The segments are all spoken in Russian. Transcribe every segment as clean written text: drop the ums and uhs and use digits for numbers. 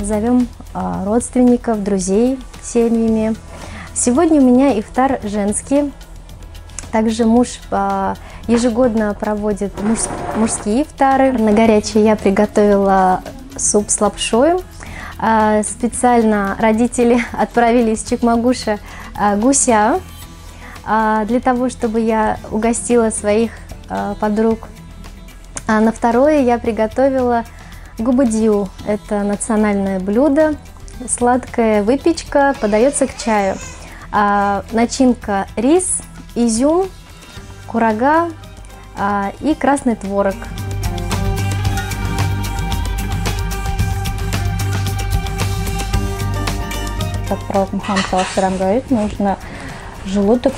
позовем родственников, друзей семьями. Сегодня у меня ифтар женский. Также муж ежегодно проводит мужские ифтары. На горячее я приготовила суп с лапшой. Специально родители отправили из Чикмагуша гуся для того, чтобы я угостила своих подруг. А на второе я приготовила губадью. Это национальное блюдо, сладкая выпечка, подается к чаю. Начинка: рис, изюм, курага и красный творог. Как пророк Мухаммад говорит, нужно желудок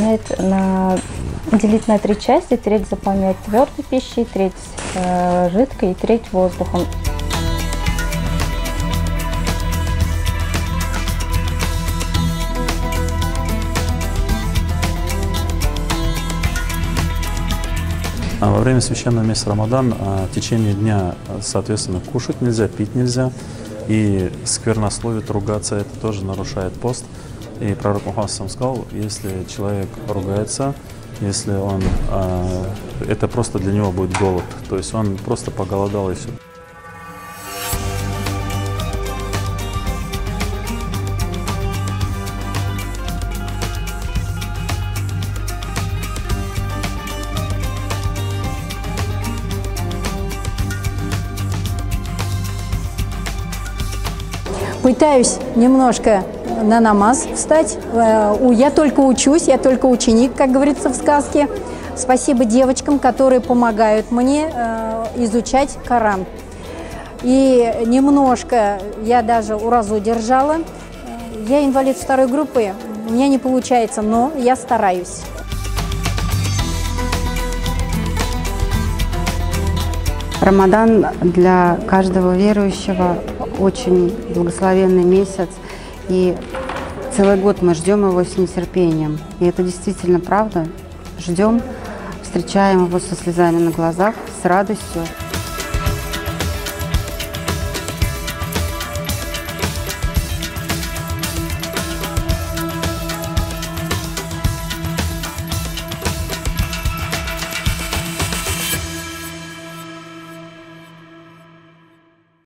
делить на 3 части: треть заполнять твердой пищей, треть жидкой и треть воздухом. Во время священного месяца Рамадан в течение дня, соответственно, кушать нельзя, пить нельзя. И сквернословить, ругаться — это тоже нарушает пост. И пророк Мухаммад сказал, если человек ругается, если он, это просто для него будет голод. То есть он просто поголодал и все. Пытаюсь немножко на намаз встать. Я только учусь, я только ученик, как говорится в сказке. Спасибо девочкам, которые помогают мне изучать Коран. И немножко я даже уразу держала. Я инвалид 2-й группы, у меня не получается, но я стараюсь. Рамадан для каждого верующего очень благословенный месяц, и целый год мы ждем его с нетерпением. И это действительно правда. Ждем, встречаем его со слезами на глазах, с радостью.